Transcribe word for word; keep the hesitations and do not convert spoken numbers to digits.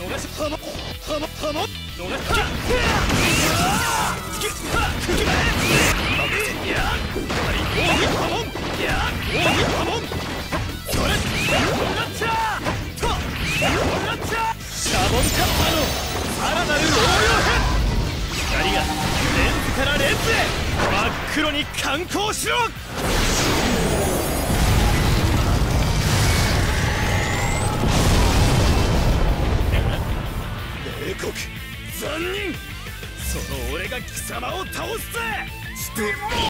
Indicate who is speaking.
Speaker 1: 逃しはまはまはま逃しシャボンカッパのさらなる応用編。光がレンズからレンズへ真っ黒に観光しろ。冷酷残忍、その俺が貴様を倒すぜ。しても